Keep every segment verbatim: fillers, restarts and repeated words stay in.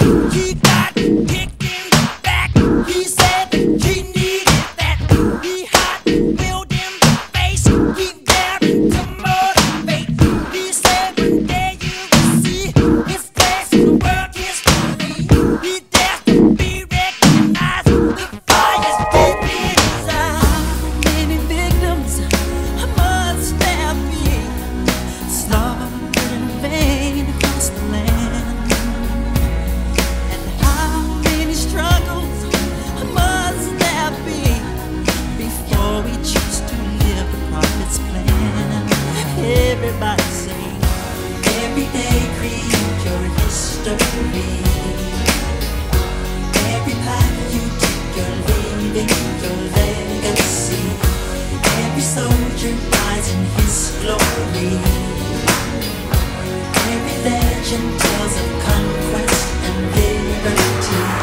He got kicked in the back. He said that he needed that. He hot wheeled in the face. He daring to motivate. He said one day you will see his place in world history. He dares to be recognized. The fire's deep in his eyes. Many victims must there be, slaughtered in vain across the land. And how many struggles must there be before we choose to live the prophet's plan? Everybody sing. Every day create your history. Every path you take, you're leaving your legacy. Every soldier dies in his glory. Every legend tells of conquest and liberty.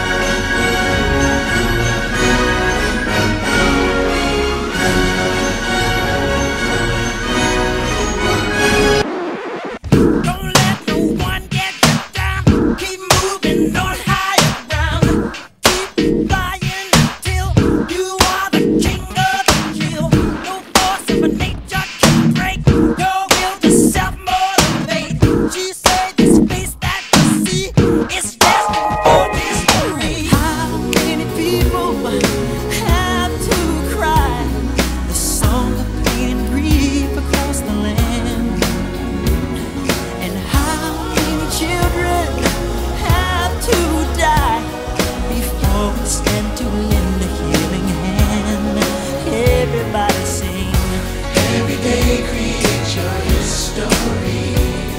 Don't let no one get you down. Keep moving on higher ground. Keep flying until you are the king of the kill. No force of nature can break your will to self-motivate. She said this space that you see is destined for history. How many people have to cry the song of pain and grief across the land? And how many children have to die before we stand to lend a healing hand? Everybody sing. Every day create your history.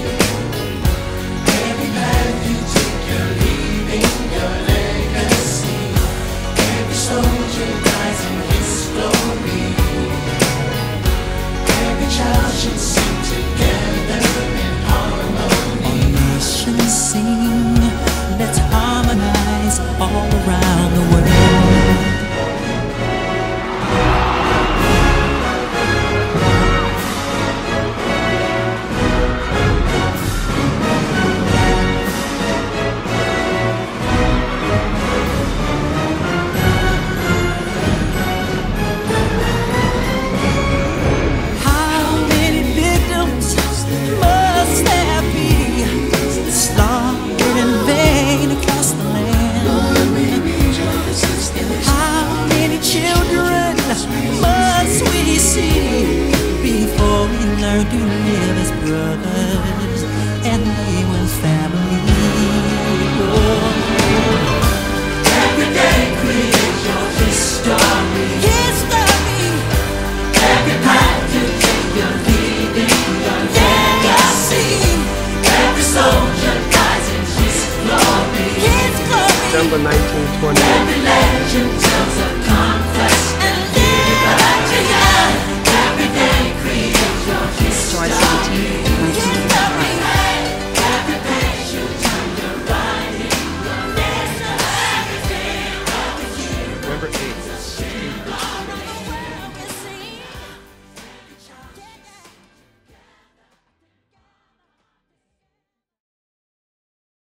Every path you take, you're leaving your legacy. Every soldier dies in his glory. Every child should sing together in harmony. Nations sing, let's harmonize all around the world. How many victims must there be, slaughtered in vain across the land? How many children must we see before we learn to live as brothers and live with family? Oh. Every day create your history. History, Every path you take, you're leaving your legacy. Every soldier dies in his glory. his glory. December nineteen twenty. Every legend tells of